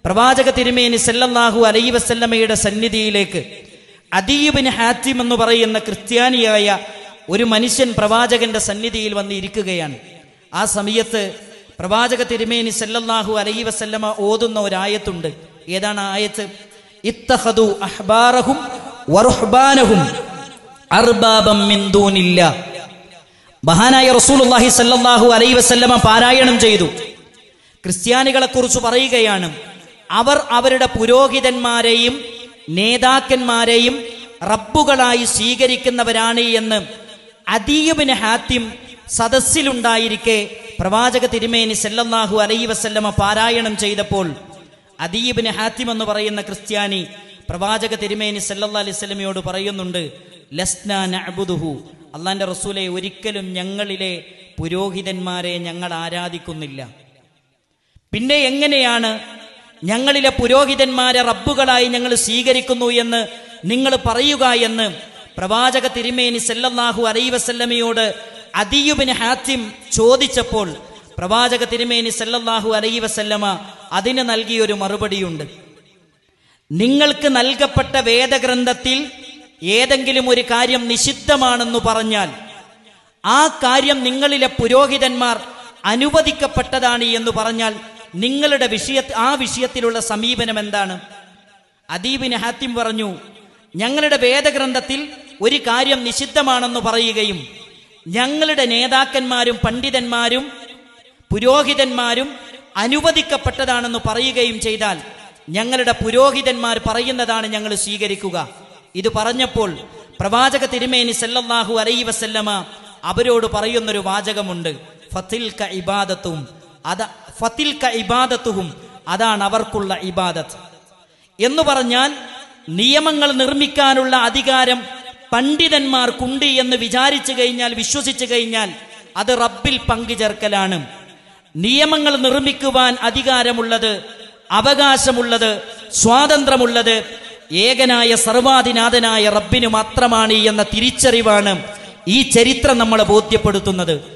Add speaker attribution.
Speaker 1: പ്രവാചക തിരുമേനി സല്ലല്ലാഹു അലൈഹി വസല്ലമയുടെ സന്നിധിയിലേക്ക് അദീ ഇബ്നു ഹാത്തിം എന്ന് പറയുന്ന ക്രിസ്ത്യാനിയായ ഒരു മനുഷ്യൻ പ്രവാചകന്റെ സന്നിധിയിൽ വന്നിരിക്കുകയാണ്. ആ സമയത്ത് പ്രവാചക തിരുമേനി സല്ലല്ലാഹു അലൈഹി വസല്ലമ ഓതുന്ന ഒരായത്തുണ്ട്. ഏതാണ് ആയത്ത്? ഇത്തഖദു അഹ്ബാറഹും വറുഹ്ബാനഹും അർബാബം മിൻ ദൂനില്ലാഹ്. മഹാനായ റസൂലുള്ളാഹി സല്ലല്ലാഹു അലൈഹി വസല്ലമ പാരായണം ചെയ്തു. ക്രിസ്ത്യാനികളെ കുറിച്ച് പറയുകയാണ്, അവർ അവരുടെ പുരോഹിതന്മാരെയും നേതാക്കന്മാരെയും റബ്ബുകളായി സ്വീകരിക്കുന്നവരാണ് എന്ന് അദീ ഇബ്നു ഹാത്തിം സദസ്സിലുണ്ടായിരിക്കെ പ്രവാചക തിരുമേനി സല്ലല്ലാഹു അലൈഹി വസല്ലമ പാരായണം ചെയ്തപ്പോൾ അദീ ഇബ്നു ഹാത്തിം എന്ന് പറയുന്ന ക്രിസ്ത്യാനി പ്രവാചക തിരുമേനി സല്ലല്ലാഹു അലൈഹി വസല്ലമയോട് പറയുന്നുണ്ട്, ലസ്നാ നഅ്ബുദുഹു, അല്ലാഹുവിന്റെ റസൂലേ, ഒരിക്കലും ഞങ്ങളിലെ പുരോഹിതന്മാരെ ഞങ്ങൾ ആരാധിക്കുന്നില്ല. പിന്നെ എങ്ങനെയാണ് ഞങ്ങളിലെ പുരോഹിതന്മാരെ റബ്ബുകളായി ഞങ്ങൾ സ്വീകരിക്കുന്നു എന്ന് നിങ്ങൾ പറയുക എന്ന് പ്രവാചക തിരുമേനി സല്ലല്ലാഹു അലൈഹി വസല്ലമയോട് അദീ ഇബ്നു ഹാത്തിം ചോദിച്ചപ്പോൾ പ്രവാചക തിരുമേനി സല്ലല്ലാഹു അലൈഹി വസല്ലമ അതിന് നൽകിയൊരു മറുപടിയുണ്ട്. നിങ്ങൾക്ക് നൽകപ്പെട്ട വേദഗ്രന്ഥത്തിൽ ഏതെങ്കിലും ഒരു കാര്യം നിഷിദ്ധമാണെന്ന് പറഞ്ഞാൽ ആ കാര്യം നിങ്ങളിലെ പുരോഹിതന്മാർ അനുവദിക്കപ്പെട്ടതാണ് എന്ന് പറഞ്ഞാൽ നിങ്ങളുടെ ആ വിഷയത്തിലുള്ള സമീപനം എന്താണ്? അദീ ഇബ്നു ഹാത്തിം പറഞ്ഞു, ഞങ്ങളുടെ വേദഗ്രന്ഥത്തിൽ ഒരു കാര്യം നിഷിദ്ധമാണെന്ന് പറയുകയും ഞങ്ങളുടെ നേതാക്കന്മാരും പണ്ഡിതന്മാരും പുരോഹിതന്മാരും അനുവദിക്കപ്പെട്ടതാണെന്ന് പറയുകയും ചെയ്താൽ ഞങ്ങളുടെ പുരോഹിതന്മാർ പറയുന്നതാണ് ഞങ്ങൾ സ്വീകരിക്കുക. ഇത് പറഞ്ഞപ്പോൾ പ്രവാചക തിരുമേനി സല്ലല്ലാഹു അലൈഹി വസല്ലമ അവരോട് പറയുന്നൊരു വാചകമുണ്ട്, ഫതിൽക ഇബാദത്തും, ഫതിൽക ഇബാദത്തുഹും, അതാണ് അവർക്കുള്ള ഇബാദത്ത് എന്ന് പറഞ്ഞാൽ നിയമങ്ങൾ നിർമ്മിക്കാനുള്ള അധികാരം പണ്ഡിതന്മാർക്കുണ്ട് എന്ന് വിചാരിച്ചു കഴിഞ്ഞാൽ, വിശ്വസിച്ചു കഴിഞ്ഞാൽ അത് റബ്ബിൽ പങ്കുചേർക്കലാണ്. നിയമങ്ങൾ നിർമ്മിക്കുവാൻ അധികാരമുള്ളത്, അവകാശമുള്ളത്, സ്വാതന്ത്ര്യമുള്ളത് ഏകനായ സർവാധിനാഥനായ റബ്ബിന് മാത്രമാണ് എന്ന തിരിച്ചറിവാണ് ഈ ചരിത്രം നമ്മളെ ബോധ്യപ്പെടുത്തുന്നത്.